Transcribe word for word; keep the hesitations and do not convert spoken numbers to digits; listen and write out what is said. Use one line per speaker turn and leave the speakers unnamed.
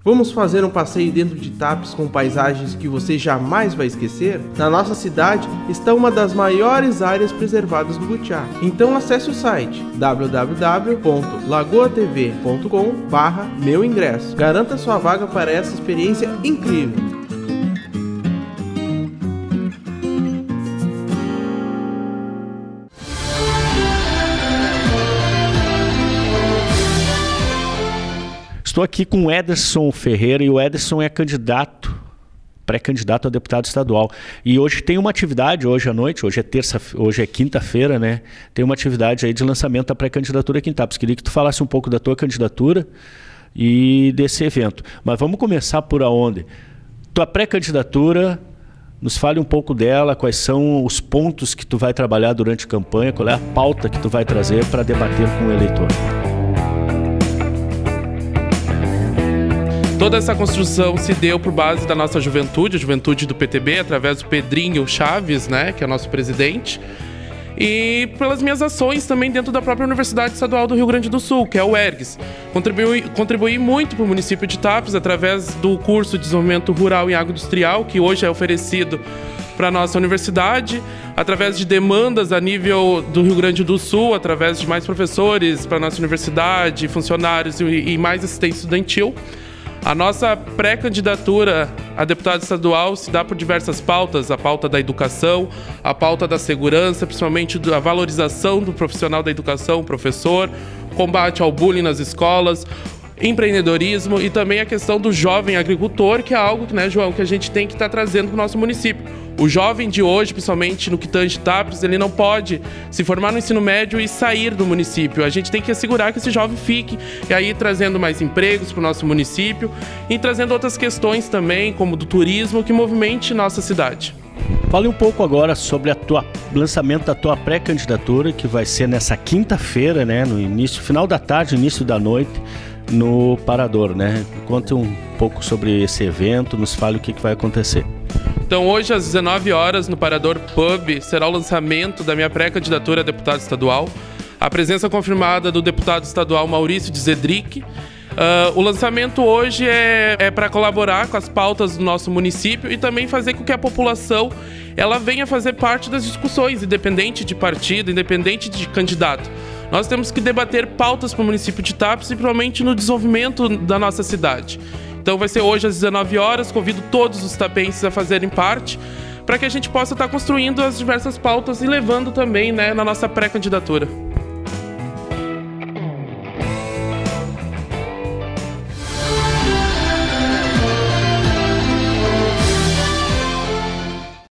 Vamos fazer um passeio dentro de Tapes com paisagens que você jamais vai esquecer? Na nossa cidade está uma das maiores áreas preservadas do Butiá. Então acesse o site w w w ponto lagoa t v ponto com barra meu ingresso. Garanta sua vaga para essa experiência incrível.
Estou aqui com o Ederson Ferreira e o Ederson é candidato, pré-candidato a deputado estadual. E hoje tem uma atividade, hoje à noite, hoje é terça, hoje é quinta-feira, né? Tem uma atividade aí de lançamento da pré-candidatura aqui em Tapes. Queria que tu falasse um pouco da tua candidatura e desse evento. Mas vamos começar por aonde? Tua pré-candidatura, nos fale um pouco dela, quais são os pontos que tu vai trabalhar durante a campanha, qual é a pauta que tu vai trazer para debater com o eleitor.
Toda essa construção se deu por base da nossa juventude, a juventude do P T B, através do Pedrinho Chaves, né, que é o nosso presidente, e pelas minhas ações também dentro da própria Universidade Estadual do Rio Grande do Sul, que é o ERGS. Contribuí, contribuí muito para o município de Tapes através do curso de Desenvolvimento Rural em Agroindustrial, que hoje é oferecido para a nossa universidade, através de demandas a nível do Rio Grande do Sul, através de mais professores para a nossa universidade, funcionários e, e mais assistência estudantil. A nossa pré-candidatura a deputado estadual se dá por diversas pautas, a pauta da educação, a pauta da segurança, principalmente a valorização do profissional da educação, professor, combate ao bullying nas escolas, empreendedorismo e também a questão do jovem agricultor, que é algo, né, João, que a gente tem que estar trazendo para o nosso município. O jovem de hoje, principalmente no que tange Tapes, ele não pode se formar no ensino médio e sair do município. A gente tem que assegurar que esse jovem fique, e aí trazendo mais empregos para o nosso município e trazendo outras questões também, como do turismo, que movimente nossa cidade.
Fale um pouco agora sobre o lançamento da tua pré-candidatura, que vai ser nessa quinta-feira, né, no início, final da tarde, início da noite, no Parador, né? Conte um pouco sobre esse evento, nos fale o que, que vai acontecer.
Então hoje às dezenove horas no Parador Pub será o lançamento da minha pré-candidatura a deputado estadual. A presença confirmada do deputado estadual Maurício de Zedric. Uh, o lançamento hoje é, é para colaborar com as pautas do nosso município e também fazer com que a população ela venha fazer parte das discussões, independente de partido, independente de candidato. Nós temos que debater pautas para o município de Tapes, principalmente no desenvolvimento da nossa cidade. Então vai ser hoje às dezenove horas, convido todos os tapenses a fazerem parte, para que a gente possa estar construindo as diversas pautas e levando também, né, na nossa pré-candidatura.